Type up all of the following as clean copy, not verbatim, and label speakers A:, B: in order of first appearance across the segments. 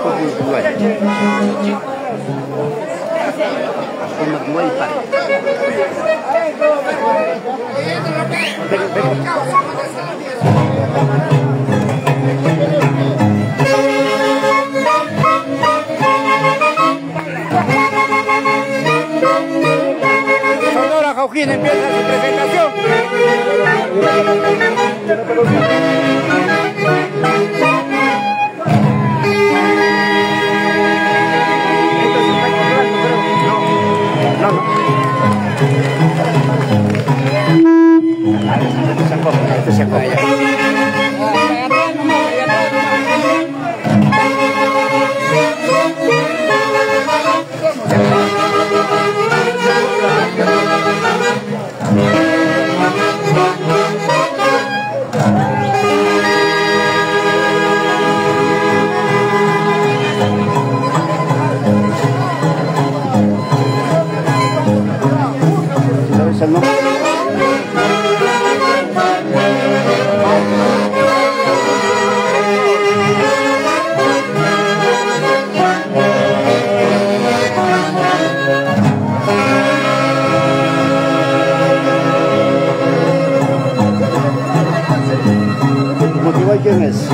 A: Sonora Cauquín empieza su presentación.
B: ¿Quién es?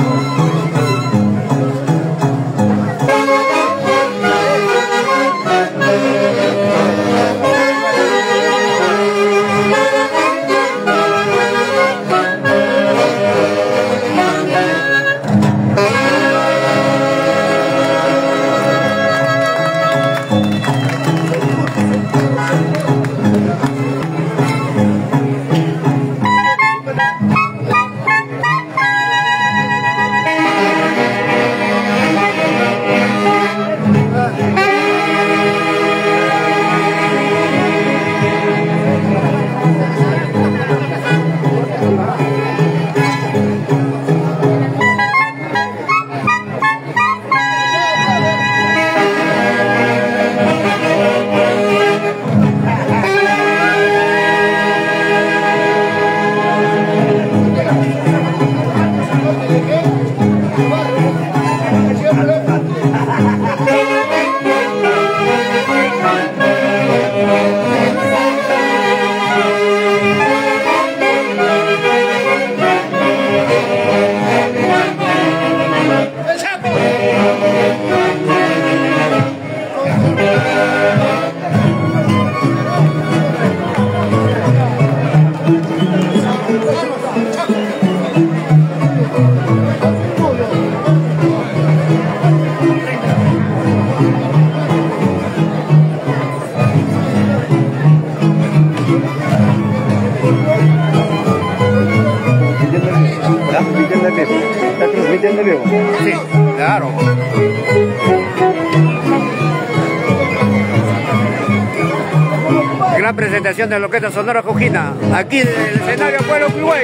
B: ¿Está transmitiendo vivo?
A: Sí, claro. Gran presentación de la Orquesta Sonora Cauquina, aquí en el escenario Pueblo Quihue.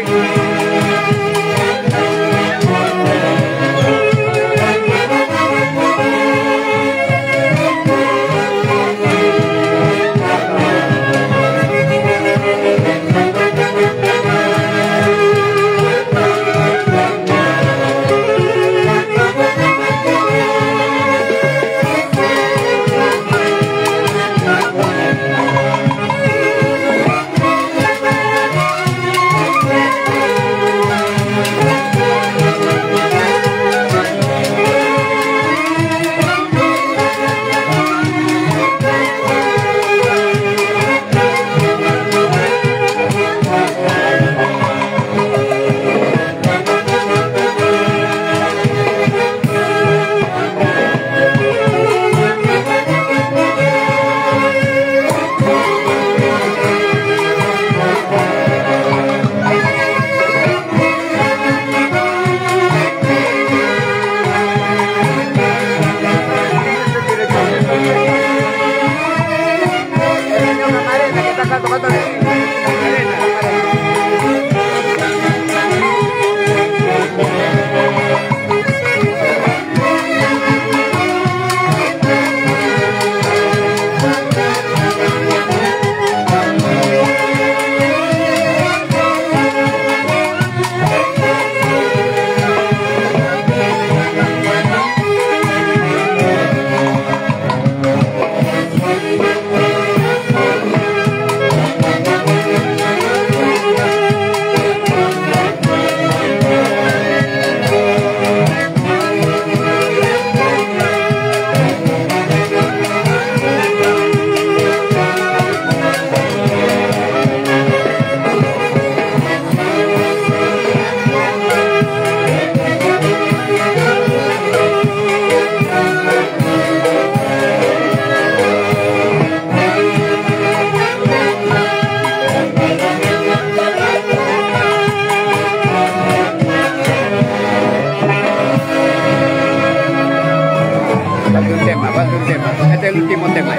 A: Falta un tema, falta un tema. Este es el último tema.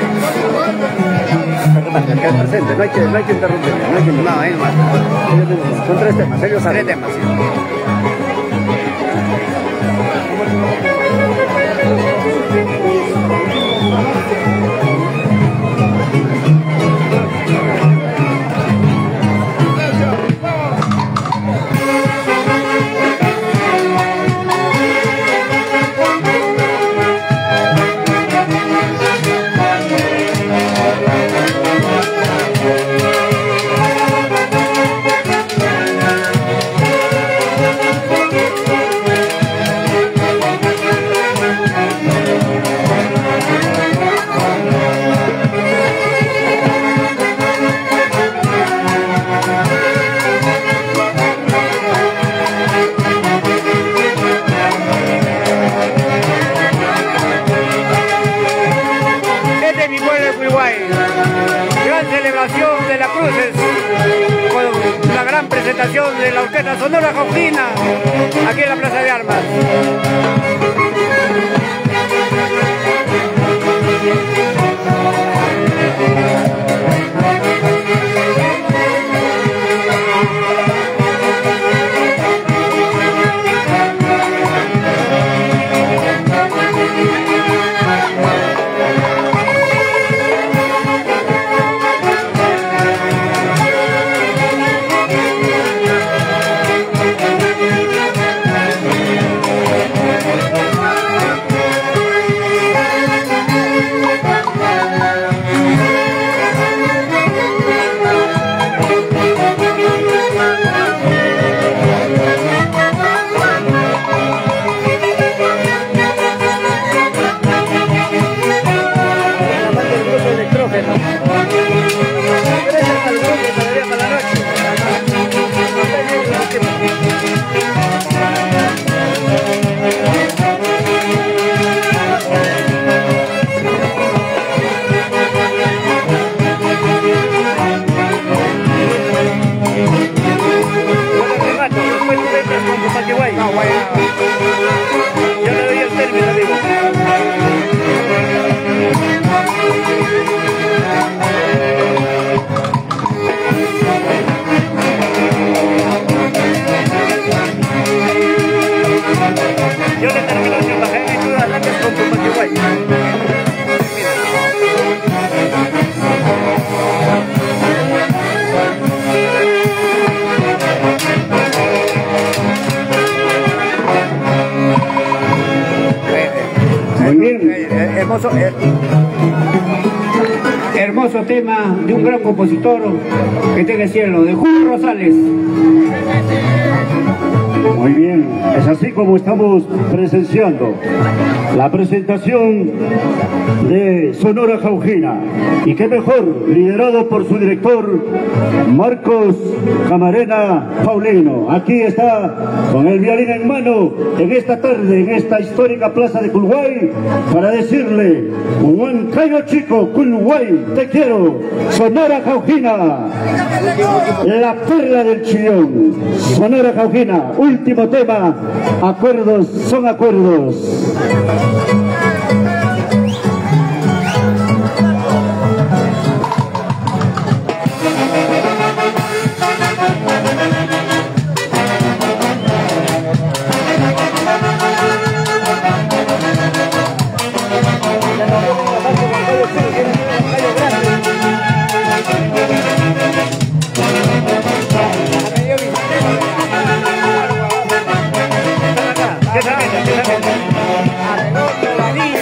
B: Que el presente, no hay que interrumpir.
A: No, ahí nomás.
B: Son 3 temas, ellos saben.
A: 3 temas, sí. Gran celebración de la Cruces con la gran presentación de la Orquesta Sonora Cauquina aquí en la Plaza de Armas. Yo le doy el término, amigo. Yo le termino sin bajar y tú arrancas con tu Paquiguay. Hermoso tema de un gran compositor que está en el cielo, de Julio Rosales.
B: Muy bien, es así como estamos presenciando la presentación de Sonora Cauquina, y qué mejor, liderado por su director Marcos Camarena Paulino. Aquí está con el violín en mano en esta tarde, en esta histórica plaza de Culhuay, para decirle: Huancayo chico, Culhuay, te quiero, Sonora Cauquina, la perla del Chillón. Sonora Cauquina, último tema, acuerdos son acuerdos.
A: Arregló la vida.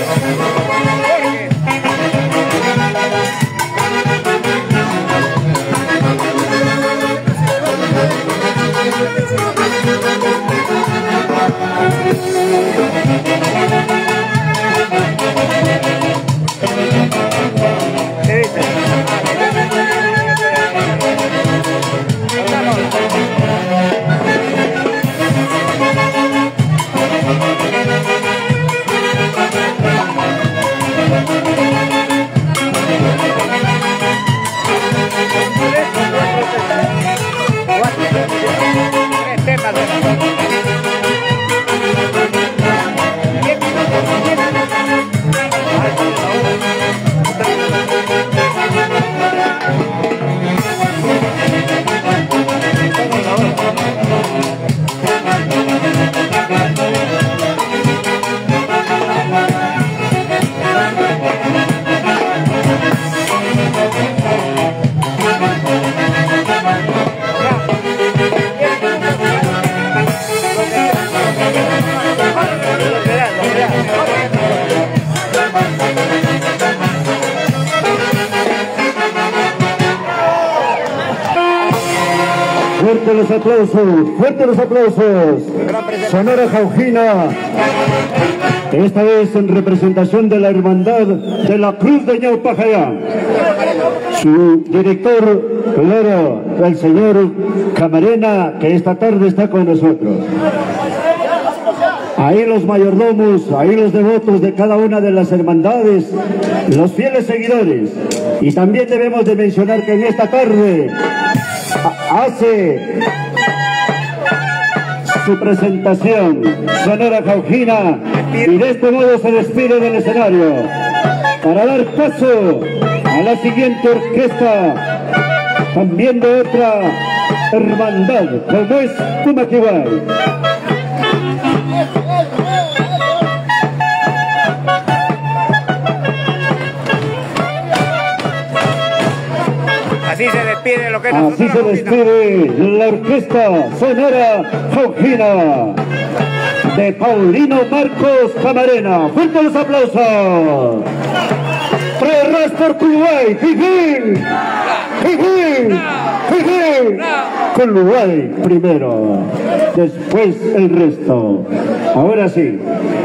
B: Fuerte los aplausos, fuerte los aplausos. Sonora Jaujina, esta vez en representación de la Hermandad de la Cruz de Ñaupajayá. Su director, claro, el señor Camarena, que esta tarde está con nosotros. Ahí los mayordomos, ahí los devotos de cada una de las hermandades, los fieles seguidores. Y también debemos de mencionar que en esta tarde hace su presentación Sonora Jaujina y de este modo se despide del escenario para dar paso a la siguiente orquesta, también de otra hermandad, como es Tumaquibay.
A: Así se despide lo que es
B: Así se despide la orquesta Sonora Jaujina de Paulino Marcos Camarena. ¡Fuerte los aplausos! ¡Traerás por Kuwait! ¡Jijín! ¡Jijín! ¡Jijín! Kuwait primero, después el resto. Ahora sí.